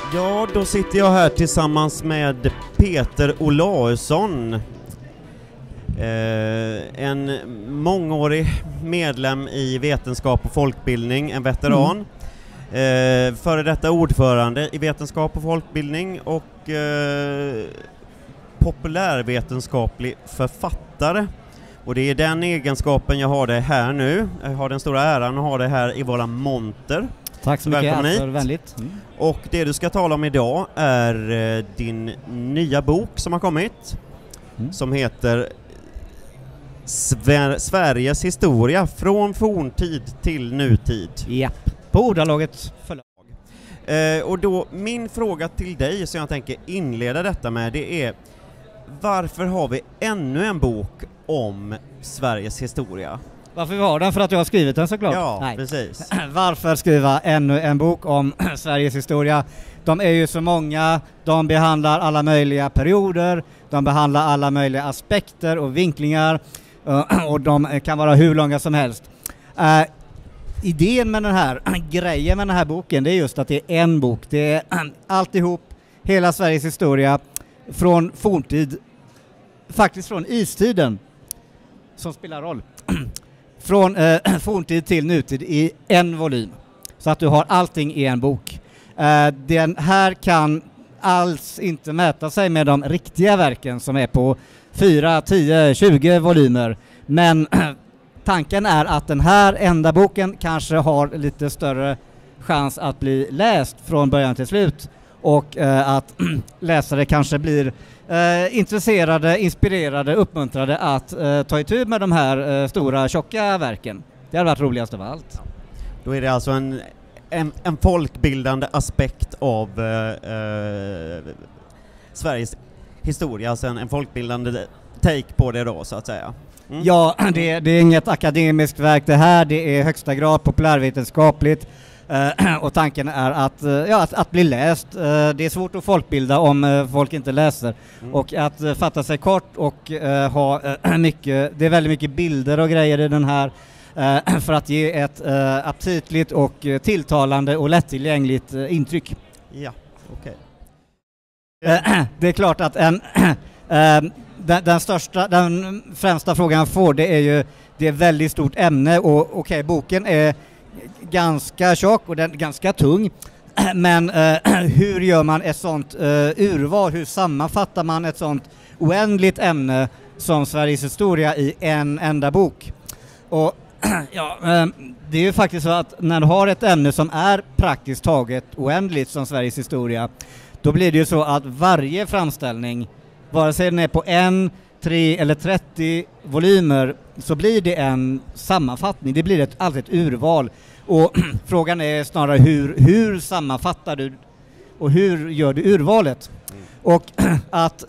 Ja, då sitter jag här tillsammans med Peter Olausson, en mångårig medlem i vetenskap och folkbildning, en veteran, före detta ordförande i vetenskap och folkbildning och populärvetenskaplig författare. Och det är den egenskapen jag har det här nu. Jag har den stora äran att ha det här i våra monter. Tack så mycket, för vänligt. Och det du ska tala om idag är din nya bok som har kommit, som heter Sveriges historia från forntid till nutid. Ja, på Ordalaget förlag. Och då, min fråga till dig som jag tänker inleda detta med, det är: varför har vi ännu en bok om Sveriges historia? Varför vi har den? För att jag har skrivit den, såklart. Ja, nej. Precis. Varför skriva ännu en bok om Sveriges historia? De är ju så många, de behandlar alla möjliga perioder, de behandlar alla möjliga aspekter och vinklingar, och de kan vara hur långa som helst. Idén med den här grejen med den här boken, det är just att det är en bok. Det är alltihop, hela Sveriges historia från forntid, faktiskt från istiden, som spelar roll. Från forntid till nutid i en volym. Så att du har allting i en bok. Den här kan alls inte mäta sig med de riktiga verken som är på 4, 10, 20 volymer. Men tanken är att den här enda boken kanske har lite större chans att bli läst från början till slut. Och att läsare kanske blir intresserade, inspirerade, uppmuntrade att ta itu med de här stora, tjocka verken. Det har varit roligast av allt. Då är det alltså en folkbildande aspekt av Sveriges historia, alltså en folkbildande take på det då, så att säga. Ja, det är inget akademiskt verk det här, det är högsta grad populärvetenskapligt. Och tanken är att bli läst. Det är svårt att folkbilda om folk inte läser. Och att fatta sig kort och ha mycket, det är väldigt mycket bilder och grejer i den här, för att ge ett aptitligt och tilltalande och lättillgängligt intryck. Ja, okej. Det är klart att den främsta frågan jag får, det är ju, det är ett väldigt stort ämne, och okej, boken är ganska tjock och den är ganska tung, men hur gör man ett sånt urval? Hur sammanfattar man ett sånt oändligt ämne som Sveriges historia i en enda bok? Och det är ju faktiskt så att när du har ett ämne som är praktiskt taget oändligt som Sveriges historia, då blir det ju så att varje framställning, vare sig den är på 1, 3 eller 30 volymer, så blir det en sammanfattning. Det blir alltid ett urval. Och frågan är snarare hur sammanfattar du och hur gör du urvalet? Och att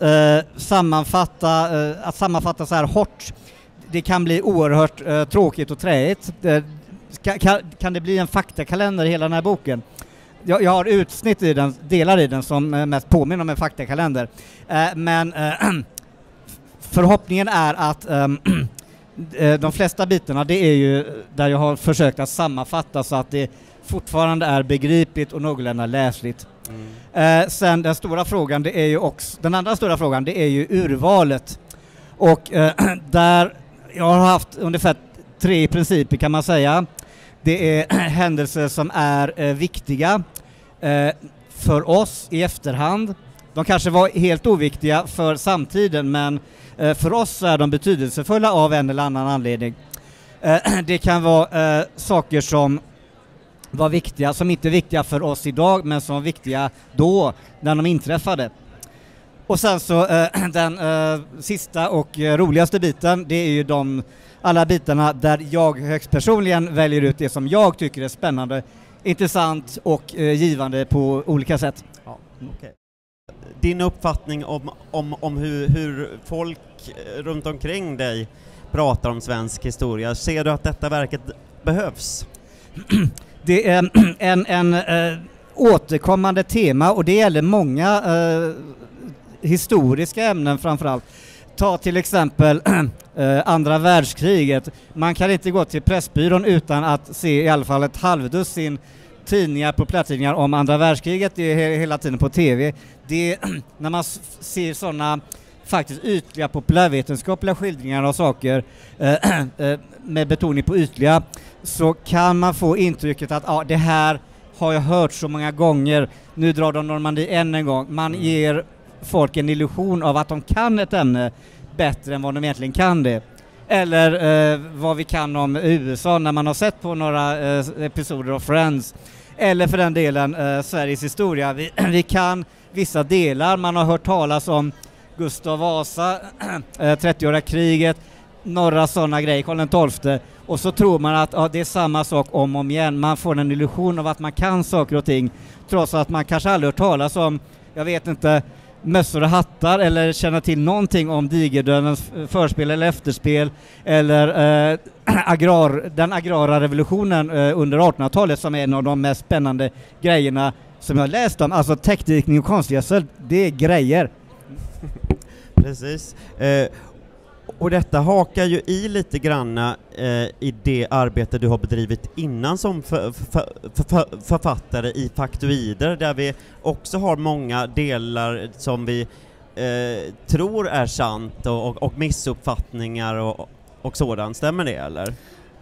sammanfatta så här hårt, det kan bli oerhört tråkigt och träigt. Kan det bli en faktakalender i hela den här boken? Jag har utsnitt i den, delar i den som mest påminner om en faktakalender. Men förhoppningen är att de flesta bitarna, det är ju där jag har försökt att sammanfatta så att det fortfarande är begripligt och någorlunda läsligt. Sen den andra stora frågan, det är ju urvalet. Och där jag har haft ungefär 3 principer, kan man säga. Det är händelser som är viktiga för oss i efterhand. De kanske var helt oviktiga för samtiden, men för oss är de betydelsefulla av en eller annan anledning. Det kan vara saker som var viktiga, som inte är viktiga för oss idag, men som var viktiga då, när de inträffade. Och sen så den sista och roligaste biten, det är ju alla bitarna där jag högst personligen väljer ut det som jag tycker är spännande, intressant och givande på olika sätt. Ja, okay. Din uppfattning om hur folk runt omkring dig pratar om svensk historia, ser du att detta verket behövs? Det är en återkommande tema, och det gäller många historiska ämnen framförallt. Ta till exempel andra världskriget. Man kan inte gå till Pressbyrån utan att se i alla fall ett halvdussin tidningar, populärtidningar om andra världskriget, det är hela tiden på tv. Det när man ser sådana faktiskt ytliga populärvetenskapliga skildringar av saker med betoning på ytliga, så kan man få intrycket att det här har jag hört så många gånger, nu drar de Normandie än en gång. Man ger folk en illusion av att de kan ett ämne bättre än vad de egentligen kan det. Eller vad vi kan om USA när man har sett på några episoder av Friends. Eller för den delen Sveriges historia. Vi kan vissa delar, man har hört talas om Gustav Vasa, 30-åriga kriget, några sådana grejer, Karl XII. Och så tror man att det är samma sak om och om igen. Man får en illusion av att man kan saker och ting, trots att man kanske aldrig hört talas om, jag vet inte, mössor och hattar, eller känner till någonting om digerdödens förspel eller efterspel, eller den agrara revolutionen under 1800-talet, som är en av de mest spännande grejerna som jag har läst om. Alltså täckdikning och konstgödsel, det är grejer. Precis. Och detta hakar ju i lite granna i det arbete du har bedrivit innan som författare i Faktoider, där vi också har många delar som vi tror är sant och missuppfattningar och sådant. Stämmer det, eller?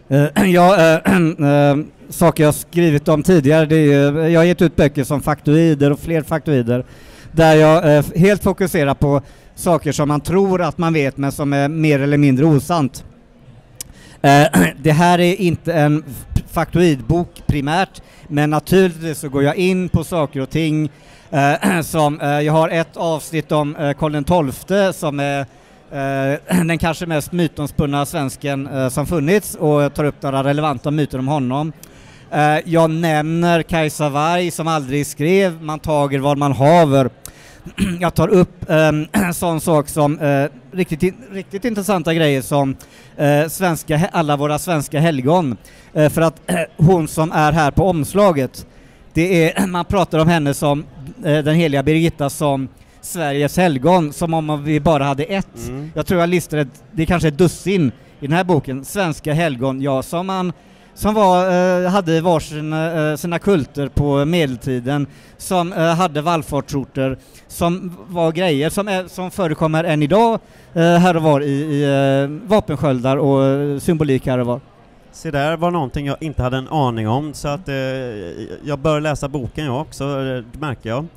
Saker jag skrivit om tidigare, det är jag har gett ut böcker som Faktoider och fler Faktoider, där jag helt fokuserar på saker som man tror att man vet men som är mer eller mindre osant. Det här är inte en faktoidbok primärt, men naturligtvis så går jag in på saker och ting som jag har ett avsnitt om Karl XII som är den kanske mest mytomspunna svensken som funnits, och tar upp några relevanta myter om honom. Jag nämner Kajsa Warg som aldrig skrev, man tager vad man haver. Jag tar upp sån sak som riktigt intressanta grejer som alla våra svenska helgon. För att hon som är här på omslaget, man pratar om henne som den heliga Birgitta som Sveriges helgon, som om vi bara hade ett. Jag tror jag listade, det är kanske ett dussin i den här boken, svenska helgon, som hade sina kulter på medeltiden, som hade vallfartsorter, som var grejer som förekommer än idag här och var i vapensköldar och symbolik här och var. Så där var någonting jag inte hade en aning om, så att jag bör läsa boken jag också, det märker jag.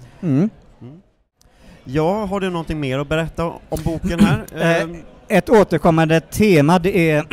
Ja, har du någonting mer att berätta om boken här? Ett återkommande tema, det är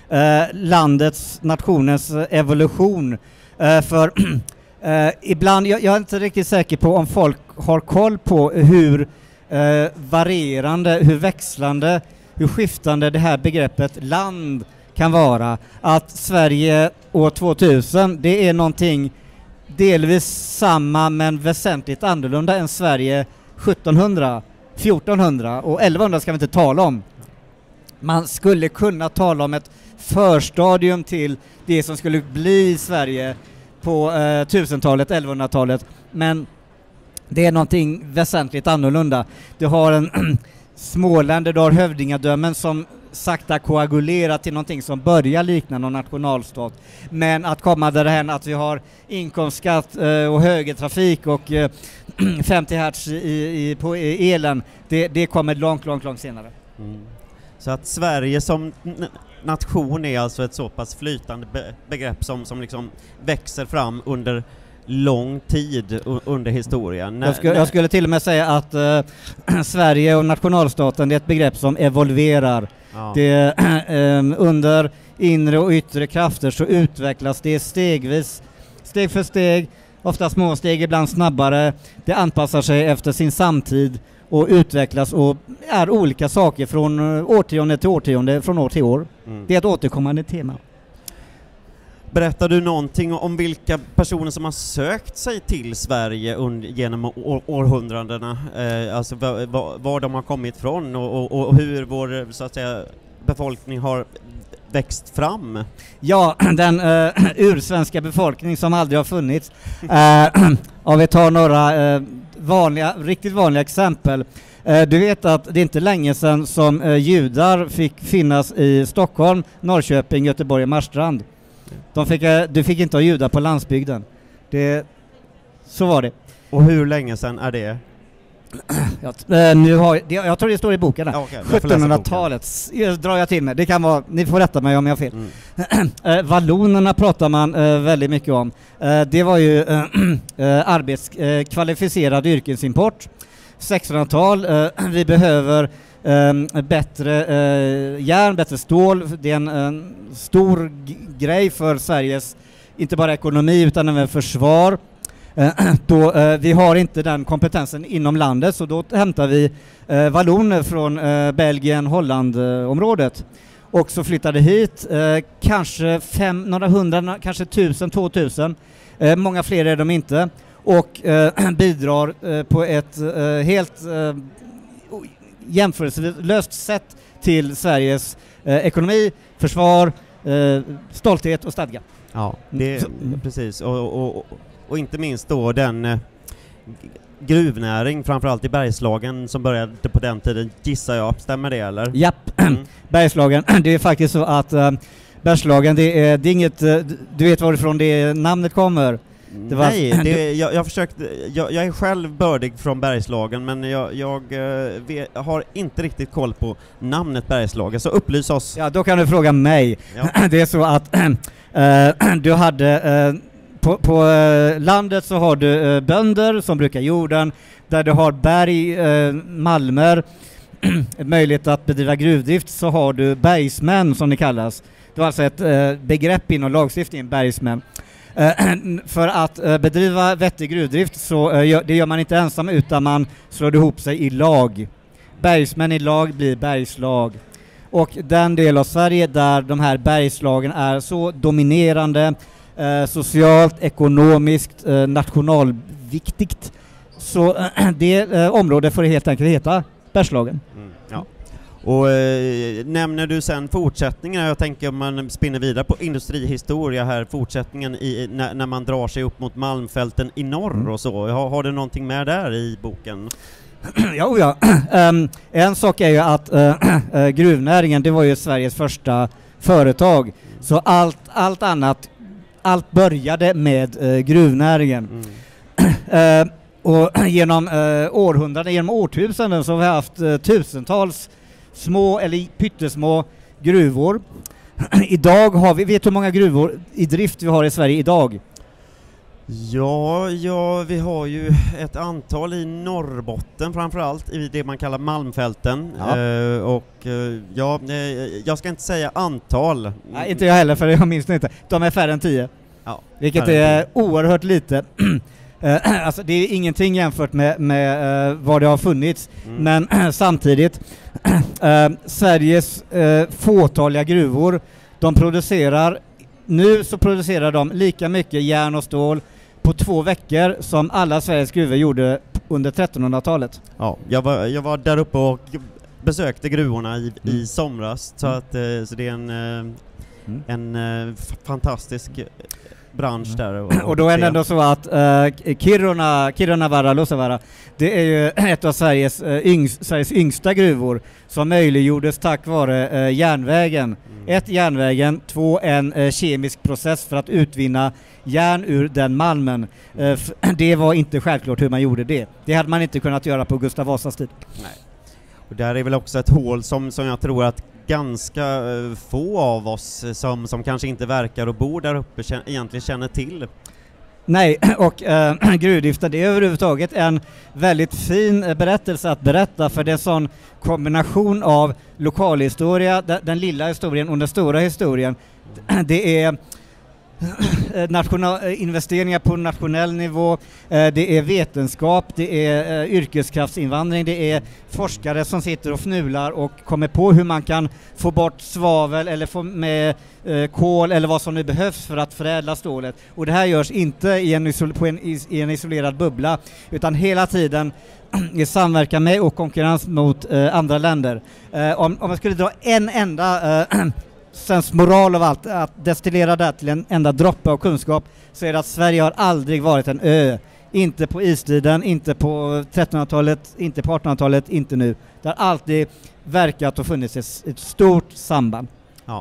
nationens evolution. För ibland, jag är inte riktigt säker på om folk har koll på hur varierande, hur växlande, hur skiftande det här begreppet land kan vara. Att Sverige år 2000, det är någonting delvis samma men väsentligt annorlunda än Sverige 1700, 1400 och 1100 ska vi inte tala om. Man skulle kunna tala om ett förstadium till det som skulle bli Sverige på 1000-talet, 1100-talet, men det är någonting väsentligt annorlunda. Du har en Småland, du har hövdingadömen som sakta koagulerat till någonting som börjar likna någon nationalstat. Men att komma därhän att vi har inkomstskatt och högertrafik och 50 hertz på elen, det kommer långt senare. Så att Sverige som nation är alltså ett så pass flytande begrepp som liksom växer fram under lång tid under historien. Jag skulle till och med säga att Sverige och nationalstaten är ett begrepp som evolverar. Ja. Det, under inre och yttre krafter så utvecklas det stegvis, steg för steg, ofta små steg, ibland snabbare. Det anpassar sig efter sin samtid och utvecklas och är olika saker från årtionde till årtionde, från år till år. Det är ett återkommande tema. Berättar du någonting om vilka personer som har sökt sig till Sverige genom århundradena? Alltså var de har kommit från och hur vår, så att säga, befolkning har växt fram? Ja, den ursvenska befolkning som aldrig har funnits. Om vi tar några riktigt vanliga exempel. Du vet att det är inte länge sedan som judar fick finnas i Stockholm, Norrköping, Göteborg och Marstrand. Du fick inte ha judar på landsbygden. Så var det. Och hur länge sedan är det? Jag tror det står i boken där. Okay, 1700-talet drar jag till med. Det kan vara, ni får rätta mig om jag har fel. Vallonerna pratar man väldigt mycket om. Det var ju kvalificerad yrkesimport. 1600-tal. Vi behöver bättre järn, bättre stål. Det är en stor grej för Sveriges, inte bara ekonomi utan även försvar. Vi har inte den kompetensen inom landet, så då hämtar vi valloner från Belgien, Holland-området. Och så flyttade hit kanske några hundra, kanske 1000, 2000. Många fler är de inte. Och bidrar på ett helt jämförelselöst sätt till Sveriges ekonomi, försvar, stolthet och stadga. Ja, precis. Och inte minst då den gruvnäring, framförallt i Bergslagen, som började på den tiden, gissar jag. Stämmer det, eller? Japp. Bergslagen, det är faktiskt så att Bergslagen, det är inget, du vet varifrån det namnet kommer? Jag är själv bördig från Bergslagen, men jag har inte riktigt koll på namnet Bergslagen, så upplys oss. Ja, då kan du fråga mig. Ja. Det är så att du hade på landet så har du bönder som brukar jorden, där du har berg, malmer, möjlighet att bedriva gruvdrift, så har du bergsmän som det kallas. Det var alltså ett begrepp inom lagstiftningen, bergsmän. För att bedriva vettig gruvdrift så det gör man inte ensam, utan man slår ihop sig i lag. Bergsmän i lag blir bergslag. Och den del av Sverige där de här bergslagen är så dominerande, socialt, ekonomiskt, nationalviktigt, så det området får det helt enkelt heta Bergslagen. Ja. Och nämner du sen fortsättningen? Jag tänker om man spinner vidare på industrihistoria här, fortsättningen när man drar sig upp mot malmfälten i norr och så. Har du någonting med där i boken? Ja. En sak är ju att gruvnäringen, det var ju Sveriges första företag. Så allt började med gruvnäringen. Och genom århundraden, genom årtusenden, så har vi haft tusentals små eller pyttesmå gruvor. Idag har vet du hur många gruvor i drift vi har i Sverige idag? Ja, vi har ju ett antal i Norrbotten, framförallt i det man kallar malmfälten. Ja. Jag ska inte säga antal. Nej, inte jag heller, för jag minns inte. De är färre än 10. Ja, vilket är oerhört lite. Alltså det är ingenting jämfört med vad det har funnits. Men samtidigt Sveriges fåtaliga gruvor, nu producerar de lika mycket järn och stål på 2 veckor som alla Sveriges gruvor gjorde under 1300-talet. Ja, jag var där uppe och besökte gruvorna i somras, så det är en fantastisk bransch där. Och då är det ändå så att Kirunavaara, Luossavaara, det är ju ett av Sveriges yngsta gruvor som möjliggjordes tack vare järnvägen. 1. Järnvägen, 2. en kemisk process för att utvinna järn ur den malmen. Det var inte självklart hur man gjorde det. Det hade man inte kunnat göra på Gustav Vasas tid. Nej. Och där är väl också ett hål som jag tror att ganska få av oss som kanske inte verkar och bor där uppe egentligen känner till. Nej, och gruvdriften, det är överhuvudtaget en väldigt fin berättelse att berätta, för det är en sån kombination av lokalhistoria, den lilla historien och den stora historien. Det är investeringar på nationell nivå, det är vetenskap, det är yrkeskraftsinvandring, det är forskare som sitter och fnular och kommer på hur man kan få bort svavel eller få med kol eller vad som nu behövs för att förädla stålet. Och det här görs inte i en isolerad bubbla, utan hela tiden i samverkan med och konkurrens mot andra länder. Om man skulle dra en enda moral av allt, att destillera det till en enda droppe av kunskap, så är det att Sverige har aldrig varit en ö. Inte på istiden, inte på 1300-talet, inte på 1800-talet, inte nu. Det har alltid verkat och funnits ett stort samband. Ja.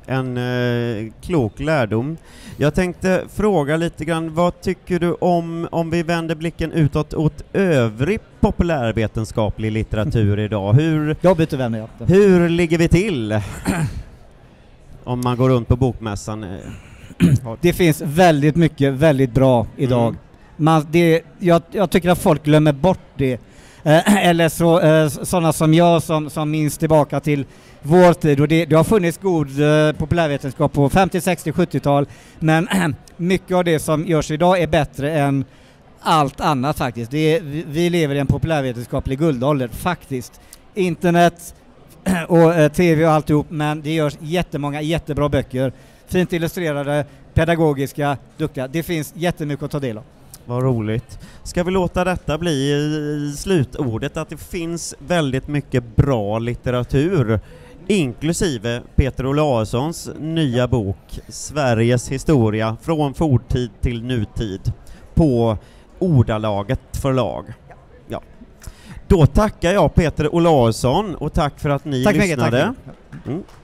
en klok lärdom. Jag tänkte fråga lite grann, vad tycker du om vi vänder blicken utåt åt övrig populärvetenskaplig litteratur idag? Jag byter vänner, ja. Hur ligger vi till? Om man går runt på bokmässan. Det finns väldigt mycket väldigt bra idag. Jag tycker att folk glömmer bort det. Eller sådana som jag som minns tillbaka till vår tid. Och det har funnits god populärvetenskap på 50, 60, 70-tal. Men mycket av det som görs idag är bättre än allt annat faktiskt. Vi lever i en populärvetenskaplig guldålder faktiskt. Internet och tv och alltihop, men det görs jättemånga jättebra böcker. Fint illustrerade, pedagogiska, duktiga. Det finns jättemycket att ta del av. Vad roligt. Ska vi låta detta bli slutordet, att det finns väldigt mycket bra litteratur, inklusive Peter Olavssons nya bok Sveriges historia från forntid till nutid på Ordalaget förlag. Ja. Då tackar jag Peter Olavsson och tack för att ni lyssnade. Tack.